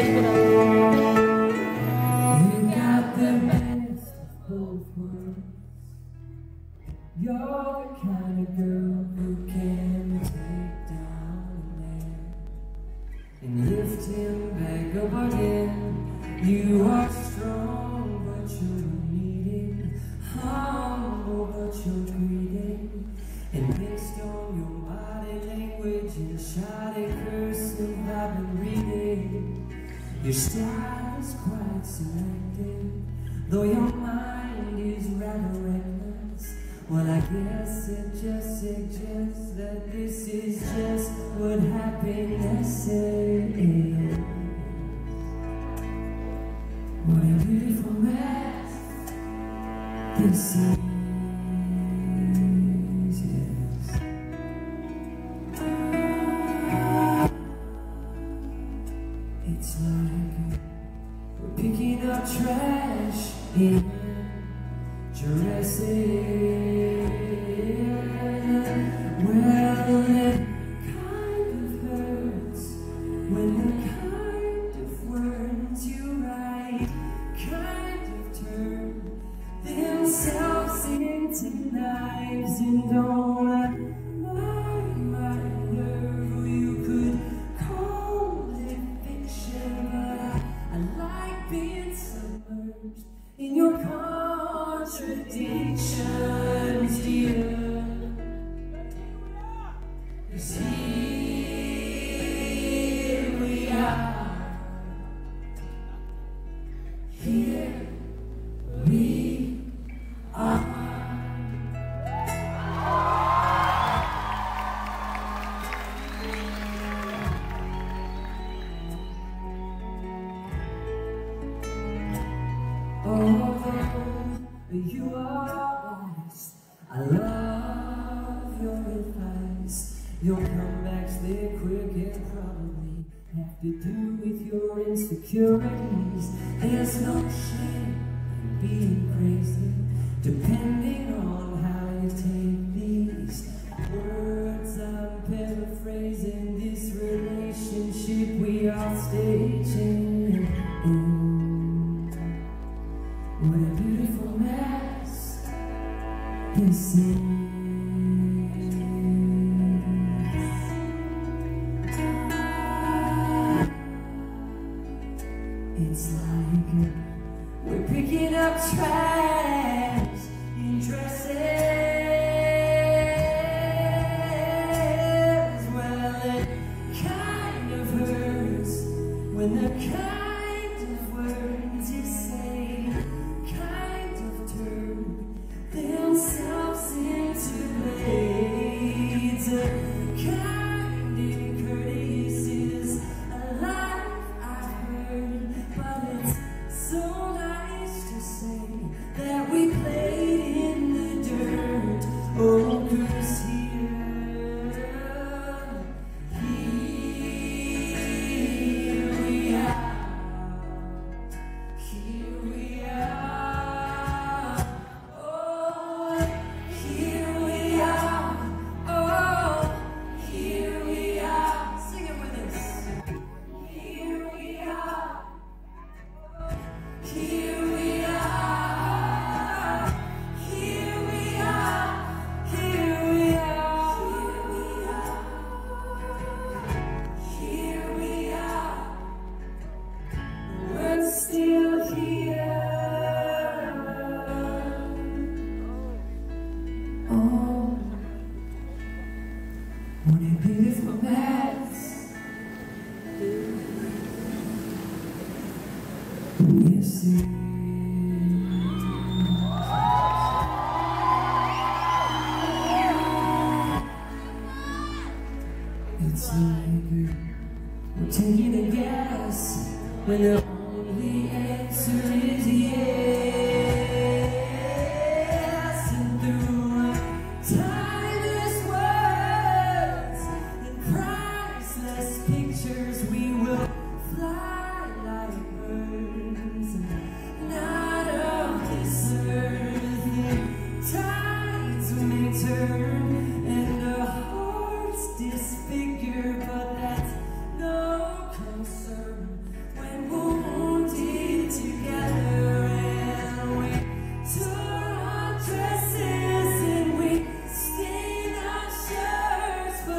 got the best of both worlds. You're the kind of girl who can take down a man and lift him back up again. You are strong, but you're needing, humble, but you're greedy, and based on your body language and shoddy cursive I've been reading, your style is quite selective, though your mind is rather reckless. Well, I guess it just suggests that this is just what happiness is. What a beautiful mess this is, yes. It's like we're picking up trash in Jurassic. Well, it kind of hurts when the kind of words you write kind of turn themselves into knives and don't mind my nerve. You could call it fiction, but I like being submerged in your contradictions, dear. 'Cause here we are, here we are. Oh, you are wise. I love your advice. Your comebacks, they're quick and probably have to do with your insecurities. There's no shame in being crazy, depending on how you take these words. I'm paraphrasing this relationship we are staging. What a beautiful mess this is. It's like we're picking up trash in dresses. Well, it kind of hurts when the kind of words you say kind of turn themselves into blades. A kind and courteous is a life I've heard, but it's so nice to say that we played in the dirt. Oh, 'cause here we are, here we are. Oh, here we are. Oh, here we are. Sing it with us. Here we are. Here we are. Here we are. Here we are. Here we are. We're still here. Oh, what a beautiful mess. Yes, it is. It's like we're taking a guess when the only answer is yes. And through timeless words and priceless pictures, we will fly like birds, not of this earth. Tides may turn and our hearts disfigure, but that's no concern when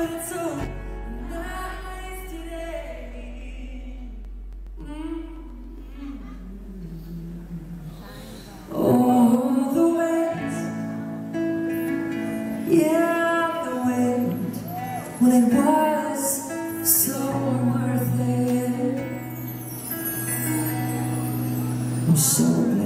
it's so nice today. Oh, the weight, yeah, the weight, when it was so worth it. I'm so glad